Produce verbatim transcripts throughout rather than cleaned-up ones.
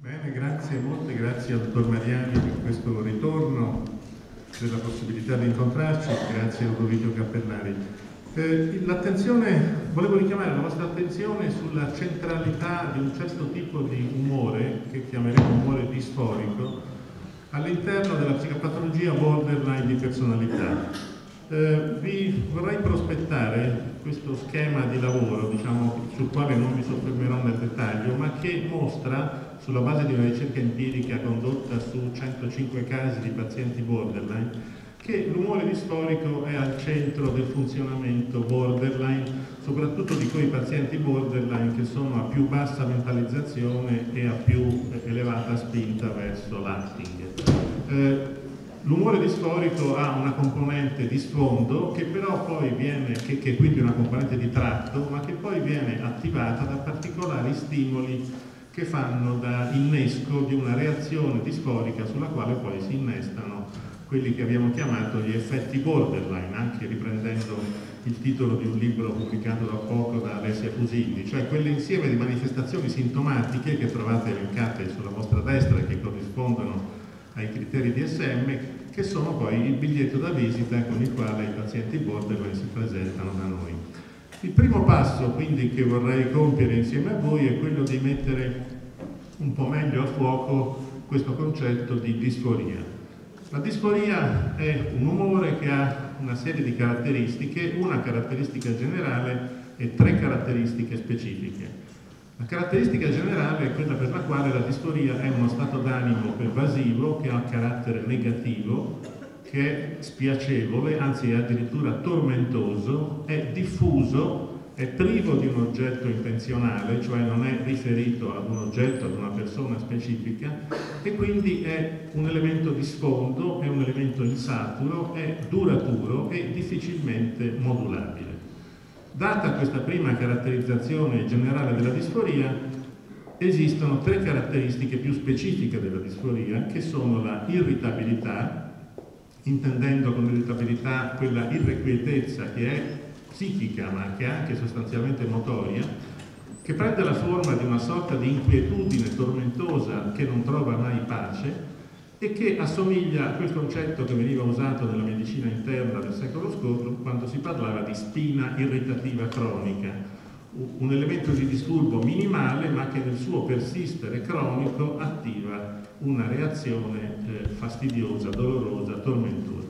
Bene, grazie molte, grazie al dottor Mariani per questo ritorno, per la possibilità di incontrarci, grazie a Ludovico Cappellari. Eh, l'attenzione, volevo richiamare la vostra attenzione sulla centralità di un certo tipo di umore, che chiameremo umore disforico, all'interno della psicopatologia borderline di personalità. Eh, vi vorrei prospettare questo schema di lavoro, diciamo, sul quale non mi soffermerò nel dettaglio, ma che mostra, sulla base di una ricerca empirica condotta su centocinque casi di pazienti borderline, che l'umore disforico è al centro del funzionamento borderline, soprattutto di quei pazienti borderline che sono a più bassa mentalizzazione e a più elevata spinta verso l'acting. Eh, L'umore disforico ha una componente di sfondo che però poi viene, che, che quindi è una componente di tratto, ma che poi viene attivata da particolari stimoli che fanno da innesco di una reazione disforica sulla quale poi si innestano quelli che abbiamo chiamato gli effetti borderline, anche riprendendo il titolo di un libro pubblicato da poco da Alessia Fusilli, cioè quell'insieme di manifestazioni sintomatiche che trovate elencate sulla vostra destra e che corrispondono ai criteri D S M, che sono poi il biglietto da visita con il quale i pazienti borderline si presentano da noi. Il primo passo quindi che vorrei compiere insieme a voi è quello di mettere un po' meglio a fuoco questo concetto di disforia. La disforia è un umore che ha una serie di caratteristiche, una caratteristica generale e tre caratteristiche specifiche. La caratteristica generale è quella per la quale la disforia è uno stato d'animo pervasivo che ha carattere negativo, che è spiacevole, anzi è addirittura tormentoso, è diffuso, è privo di un oggetto intenzionale, cioè non è riferito ad un oggetto, ad una persona specifica, e quindi è un elemento di sfondo, è un elemento insaturo, è duraturo e difficilmente modulabile. Data questa prima caratterizzazione generale della disforia, esistono tre caratteristiche più specifiche della disforia, che sono la irritabilità, intendendo con irritabilità quella irrequietezza che è psichica ma che è anche sostanzialmente motoria, che prende la forma di una sorta di inquietudine tormentosa che non trova mai pace e che assomiglia a quel concetto che veniva usato nella medicina interna del secolo scorso quando si parlava di spina irritativa cronica, un elemento di disturbo minimale ma che nel suo persistere cronico attiva una reazione eh, fastidiosa, dolorosa, tormentosa.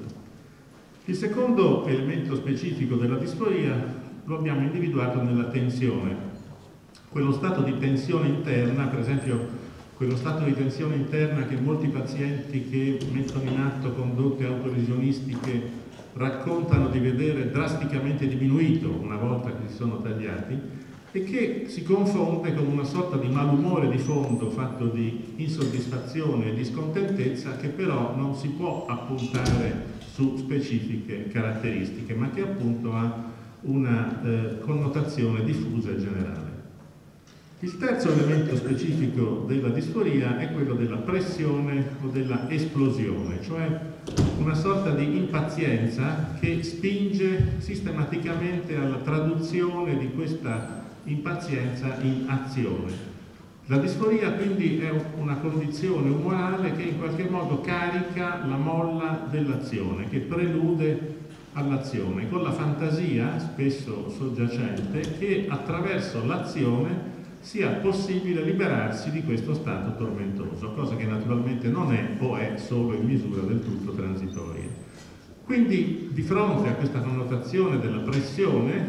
Il secondo elemento specifico della disforia lo abbiamo individuato nella tensione, quello stato di tensione interna, per esempio quello stato di tensione interna che molti pazienti che mettono in atto condotte autoresionistiche raccontano di vedere drasticamente diminuito una volta che si sono tagliati e che si confonde con una sorta di malumore di fondo fatto di insoddisfazione e discontentezza che però non si può appuntare su specifiche caratteristiche ma che appunto ha una eh, connotazione diffusa e generale. Il terzo elemento specifico della disforia è quello della pressione o della esplosione, cioè una sorta di impazienza che spinge sistematicamente alla traduzione di questa impazienza in azione. La disforia quindi è una condizione umorale che in qualche modo carica la molla dell'azione, che prelude all'azione, con la fantasia, spesso soggiacente, che attraverso l'azione sia possibile liberarsi di questo stato tormentoso, cosa che naturalmente non è o è solo in misura del tutto transitoria. Quindi, di fronte a questa connotazione della pressione,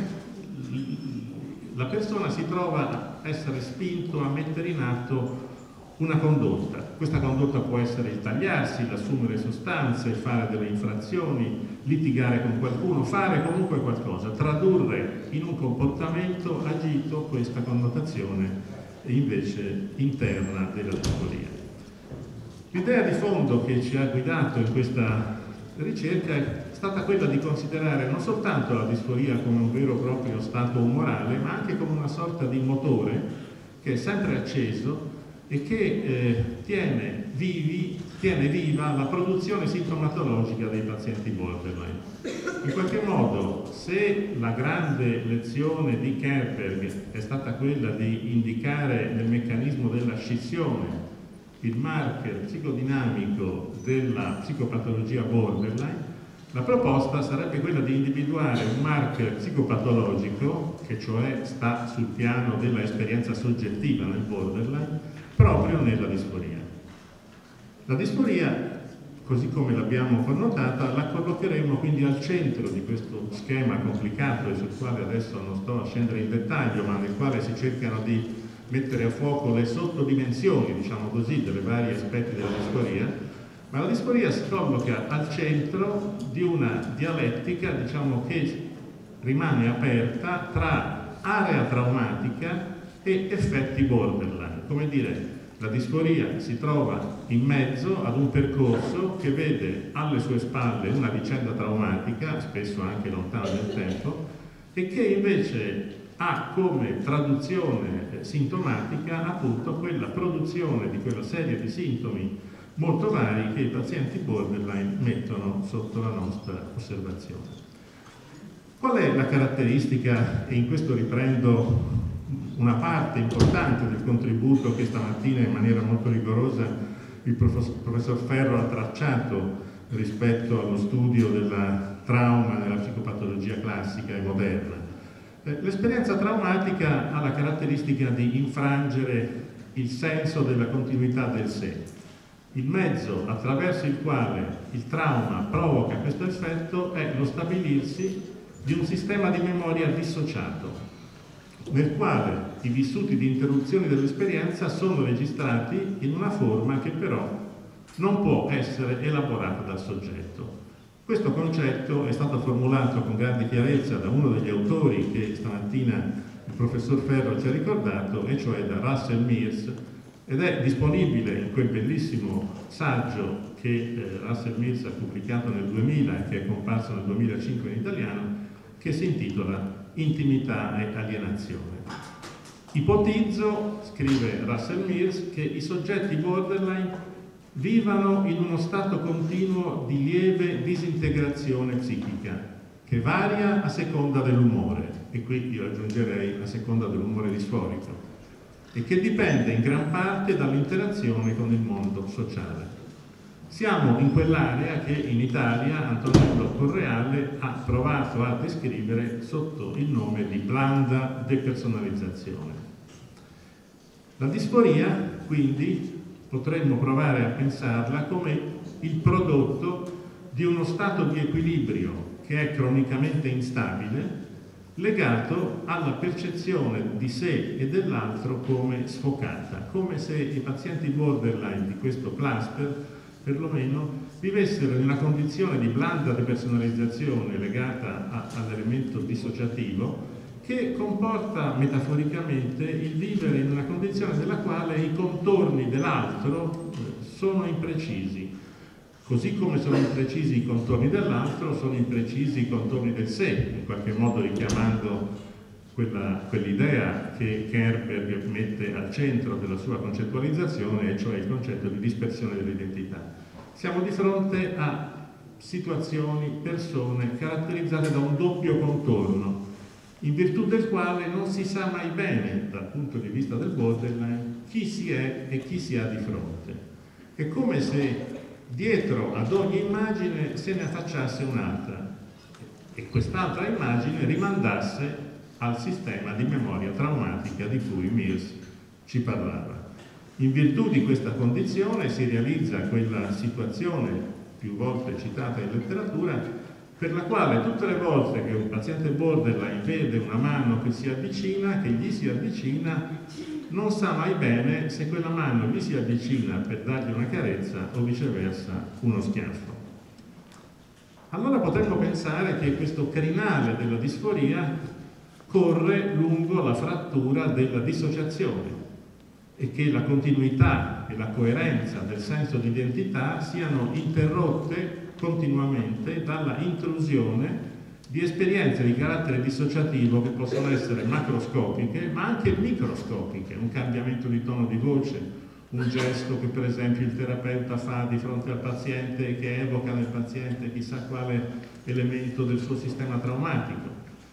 la persona si trova a essere spinto a mettere in atto una condotta. Questa condotta può essere il tagliarsi, l'assumere sostanze, fare delle infrazioni, litigare con qualcuno, fare comunque qualcosa, tradurre in un comportamento agito questa connotazione invece interna della disforia. L'idea di fondo che ci ha guidato in questa ricerca è stata quella di considerare non soltanto la disforia come un vero e proprio stato umorale, ma anche come una sorta di motore che è sempre acceso e che eh, tiene, vivi, tiene viva la produzione sintomatologica dei pazienti borderline. In qualche modo, se la grande lezione di Kerberg è stata quella di indicare nel meccanismo della scissione il marker psicodinamico della psicopatologia borderline, la proposta sarebbe quella di individuare un marker psicopatologico, che cioè sta sul piano dell'esperienza soggettiva nel borderline, proprio nella disforia. La disforia, così come l'abbiamo connotata, la collocheremo quindi al centro di questo schema complicato e sul quale adesso non sto a scendere in dettaglio, ma nel quale si cercano di mettere a fuoco le sottodimensioni, diciamo così, dei vari aspetti della disforia. Ma la disforia si colloca al centro di una dialettica, diciamo, che rimane aperta tra area traumatica e effetti borderline. Come dire, la disforia si trova in mezzo ad un percorso che vede alle sue spalle una vicenda traumatica, spesso anche lontana nel tempo, e che invece ha come traduzione sintomatica appunto quella produzione di quella serie di sintomi molto vari che i pazienti borderline mettono sotto la nostra osservazione. Qual è la caratteristica, e in questo riprendo una parte importante del contributo che stamattina in maniera molto rigorosa il professor Ferro ha tracciato rispetto allo studio del trauma nella psicopatologia classica e moderna? L'esperienza traumatica ha la caratteristica di infrangere il senso della continuità del sé. Il mezzo attraverso il quale il trauma provoca questo effetto è lo stabilirsi di un sistema di memoria dissociato, nel quale i vissuti di interruzione dell'esperienza sono registrati in una forma che però non può essere elaborata dal soggetto. Questo concetto è stato formulato con grande chiarezza da uno degli autori che stamattina il professor Ferro ci ha ricordato, e cioè da Russell Mears, ed è disponibile in quel bellissimo saggio che eh, Russell Mears ha pubblicato nel duemila e che è comparso nel duemilacinque in italiano, che si intitola Intimità e alienazione. Ipotizzo, scrive Russell Mears, che i soggetti borderline vivano in uno stato continuo di lieve disintegrazione psichica, che varia a seconda dell'umore, e qui io aggiungerei a seconda dell'umore disforico, e che dipende in gran parte dall'interazione con il mondo sociale. Siamo in quell'area che in Italia Antonello Correale ha provato a descrivere sotto il nome di blanda depersonalizzazione. La disforia, quindi, potremmo provare a pensarla come il prodotto di uno stato di equilibrio che è cronicamente instabile, legato alla percezione di sé e dell'altro come sfocata, come se i pazienti borderline di questo cluster, perlomeno, vivessero in una condizione di blanda depersonalizzazione legata all'elemento dissociativo, che comporta metaforicamente il vivere in una condizione nella quale i contorni dell'altro sono imprecisi. Così come sono imprecisi i contorni dell'altro, sono imprecisi i contorni del sé, in qualche modo richiamando quella, quell'idea che Kerberg mette al centro della sua concettualizzazione, e cioè il concetto di dispersione dell'identità. Siamo di fronte a situazioni, persone caratterizzate da un doppio contorno, in virtù del quale non si sa mai bene, dal punto di vista del borderline, chi si è e chi si ha di fronte. È come se dietro ad ogni immagine se ne affacciasse un'altra e quest'altra immagine rimandasse al sistema di memoria traumatica di cui Mears ci parlava. In virtù di questa condizione si realizza quella situazione più volte citata in letteratura, per la quale tutte le volte che un paziente borderline vede una mano che si avvicina, che gli si avvicina, non sa mai bene se quella mano gli si avvicina per dargli una carezza o viceversa uno schiaffo. Allora potremmo pensare che questo crinale della disforia corre lungo la frattura della dissociazione e che la continuità e la coerenza del senso di identità siano interrotte continuamente dalla intrusione di esperienze di carattere dissociativo che possono essere macroscopiche ma anche microscopiche, un cambiamento di tono di voce, un gesto che per esempio il terapeuta fa di fronte al paziente e che evoca nel paziente chissà quale elemento del suo sistema traumatico.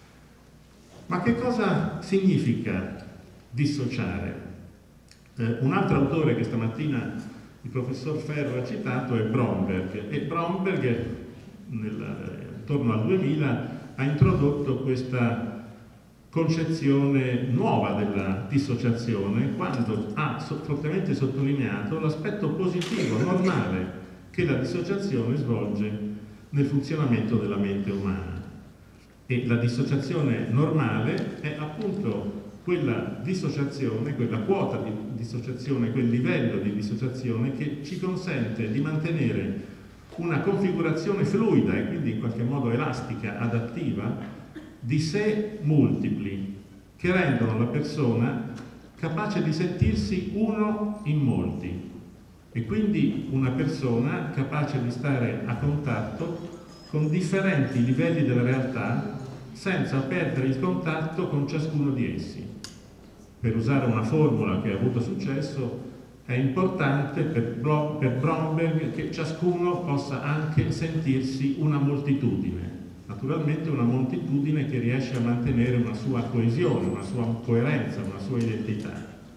Ma che cosa significa dissociare? Eh, un altro autore che stamattina il professor Ferro ha citato è Bromberg, e Bromberg nel, intorno al duemila ha introdotto questa concezione nuova della dissociazione, quando ha fortemente sottolineato l'aspetto positivo, normale, che la dissociazione svolge nel funzionamento della mente umana. E la dissociazione normale è appunto quella dissociazione, quella quota di dissociazione, quel livello di dissociazione che ci consente di mantenere una configurazione fluida e quindi in qualche modo elastica, adattiva, di sé multipli, che rendono la persona capace di sentirsi uno in molti, e quindi una persona capace di stare a contatto con differenti livelli della realtà senza perdere il contatto con ciascuno di essi. Per usare una formula che ha avuto successo, è importante per, per Bromberg che ciascuno possa anche sentirsi una moltitudine. Naturalmente una moltitudine che riesce a mantenere una sua coesione, una sua coerenza, una sua identità.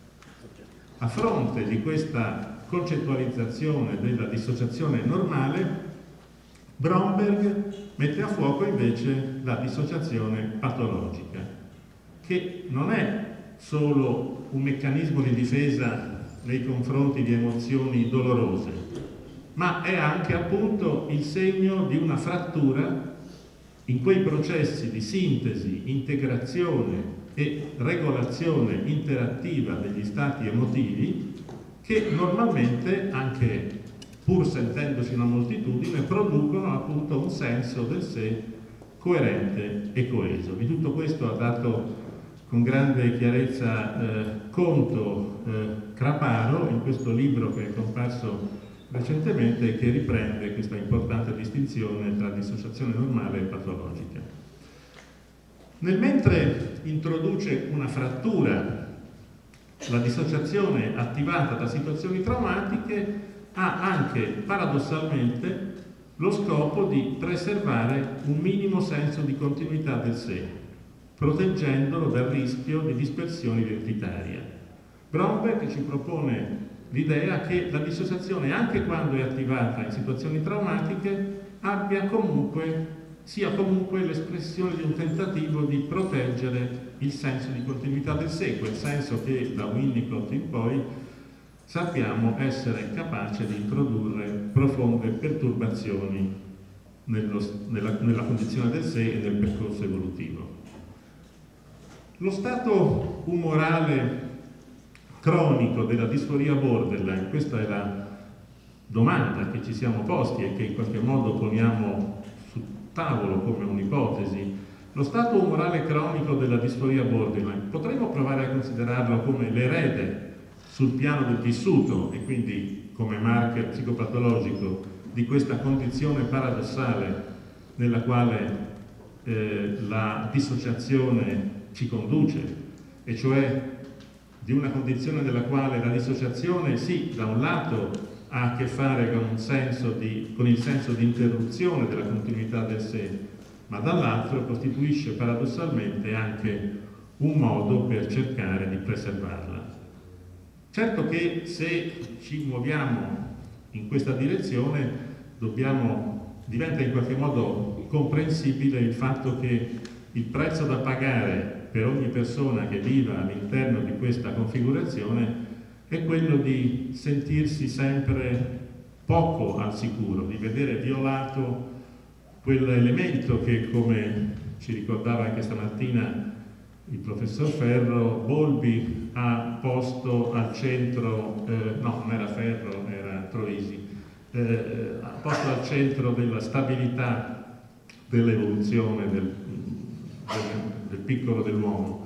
A fronte di questa concettualizzazione della dissociazione normale, Bromberg mette a fuoco invece la dissociazione patologica, che non è solo un meccanismo di difesa nei confronti di emozioni dolorose, ma è anche appunto il segno di una frattura in quei processi di sintesi, integrazione e regolazione interattiva degli stati emotivi che normalmente, anche pur sentendosi una moltitudine, producono appunto un senso del sé coerente e coeso. Di tutto questo ha dato con grande chiarezza eh, conto eh, Craparo in questo libro che è comparso recentemente e che riprende questa importante distinzione tra dissociazione normale e patologica. Nel mentre introduce una frattura, la dissociazione attivata da situazioni traumatiche ha anche paradossalmente lo scopo di preservare un minimo senso di continuità del sé, proteggendolo dal rischio di dispersione identitaria. Bromberg ci propone l'idea che la dissociazione, anche quando è attivata in situazioni traumatiche, abbia comunque, sia comunque l'espressione di un tentativo di proteggere il senso di continuità del sé, quel senso che da Winnicott in poi sappiamo essere capace di introdurre profonde perturbazioni nello, nella, nella condizione del sé e nel percorso evolutivo. Lo stato umorale cronico della disforia borderline, questa è la domanda che ci siamo posti e che in qualche modo poniamo sul tavolo come un'ipotesi. Lo stato umorale cronico della disforia borderline potremmo provare a considerarlo come l'erede sul piano del vissuto e quindi come marker psicopatologico di questa condizione paradossale nella quale eh, la dissociazione ci conduce, e cioè di una condizione nella quale la dissociazione sì, da un lato ha a che fare con, un senso di, con il senso di interruzione della continuità del sé, ma dall'altro costituisce paradossalmente anche un modo per cercare di preservarla. Certo che se ci muoviamo in questa direzione dobbiamo, diventa in qualche modo comprensibile il fatto che il prezzo da pagare per ogni persona che viva all'interno di questa configurazione è quello di sentirsi sempre poco al sicuro, di vedere violato quell'elemento che, come ci ricordava anche stamattina il professor Ferro, Bowlby ha posto al centro, eh, no, non era Ferro, era Troisi, eh, ha posto al centro della stabilità dell'evoluzione del, del, del piccolo dell'uomo.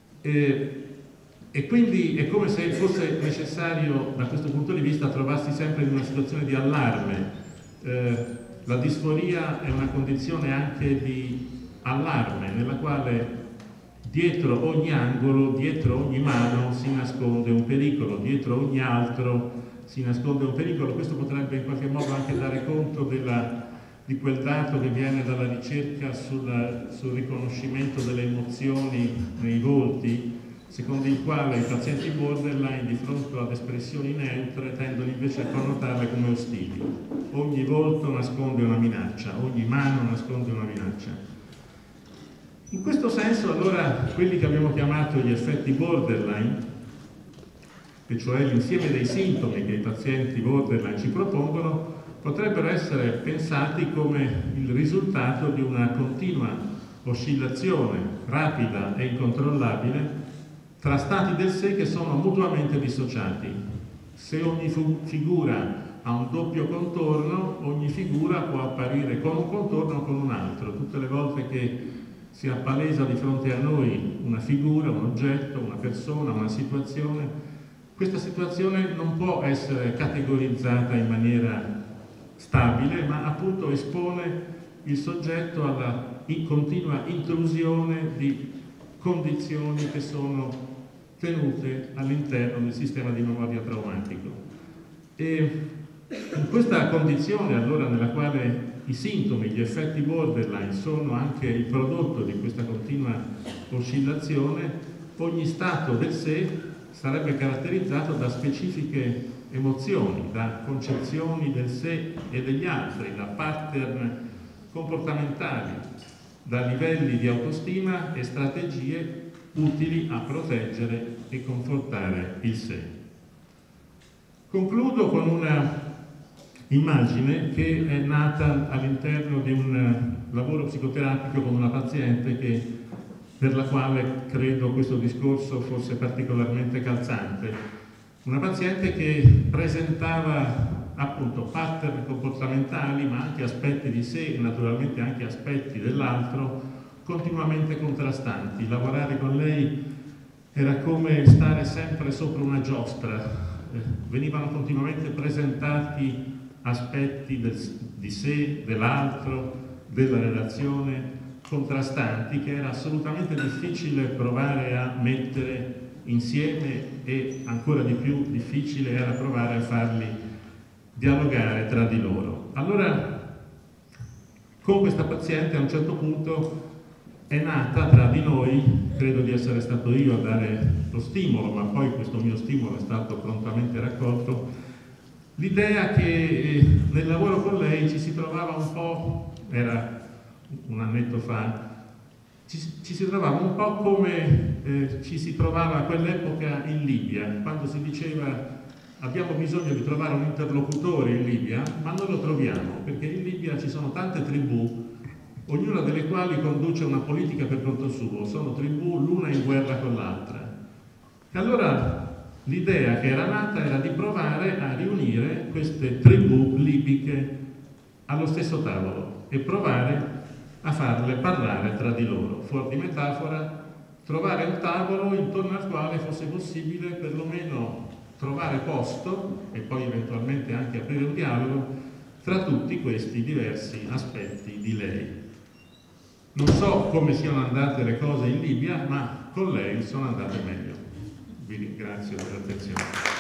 E, e quindi è come se fosse necessario, da questo punto di vista, trovarsi sempre in una situazione di allarme. Eh, la disforia è una condizione anche di allarme, nella quale dietro ogni angolo, dietro ogni mano si nasconde un pericolo, dietro ogni altro si nasconde un pericolo. Questo potrebbe in qualche modo anche dare conto della, di quel dato che viene dalla ricerca sulla, sul riconoscimento delle emozioni nei volti, secondo il quale i pazienti borderline di fronte ad espressioni neutre tendono invece a connotarle come ostili. Ogni volto nasconde una minaccia, ogni mano nasconde una minaccia. In questo senso, allora, quelli che abbiamo chiamato gli effetti borderline, e cioè l'insieme dei sintomi che i pazienti borderline ci propongono, potrebbero essere pensati come il risultato di una continua oscillazione rapida e incontrollabile tra stati del sé che sono mutuamente dissociati. Se ogni figura ha un doppio contorno, ogni figura può apparire con un contorno o con un altro. Tutte le volte che si appalesa di fronte a noi una figura, un oggetto, una persona, una situazione, questa situazione non può essere categorizzata in maniera stabile, ma appunto espone il soggetto alla continua intrusione di condizioni che sono tenute all'interno del sistema di memoria traumatico. E in questa condizione, allora, nella quale i sintomi, gli effetti borderline sono anche il prodotto di questa continua oscillazione, ogni stato del sé sarebbe caratterizzato da specifiche emozioni, da concezioni del sé e degli altri, da pattern comportamentali, da livelli di autostima e strategie utili a proteggere e confortare il sé. Concludo con una immagine che è nata all'interno di un lavoro psicoterapico con una paziente che, per la quale credo questo discorso fosse particolarmente calzante. Una paziente che presentava appunto pattern comportamentali, ma anche aspetti di sé e naturalmente anche aspetti dell'altro continuamente contrastanti. Lavorare con lei era come stare sempre sopra una giostra. Eh, venivano continuamente presentati aspetti del, di sé, dell'altro, della relazione contrastanti, che era assolutamente difficile provare a mettere insieme, e ancora di più difficile era provare a farli dialogare tra di loro. Allora, con questa paziente a un certo punto è nata tra di noi, credo di essere stato io a dare lo stimolo, ma poi questo mio stimolo è stato prontamente raccolto, l'idea che nel lavoro con lei ci si trovava un po', era un annetto fa, ci, ci si trovava un po' come eh, ci si trovava a quell'epoca in Libia, quando si diceva abbiamo bisogno di trovare un interlocutore in Libia, ma non lo troviamo, perché in Libia ci sono tante tribù, ognuna delle quali conduce una politica per conto suo, sono tribù l'una in guerra con l'altra. E allora l'idea che era nata era di provare a riunire queste tribù libiche allo stesso tavolo e provare a farle parlare tra di loro. Fuori di metafora, trovare un tavolo intorno al quale fosse possibile perlomeno trovare posto e poi eventualmente anche aprire un dialogo tra tutti questi diversi aspetti di lei. Non so come siano andate le cose in Libia, ma con lei sono andate meglio. Vi ringrazio per l'attenzione.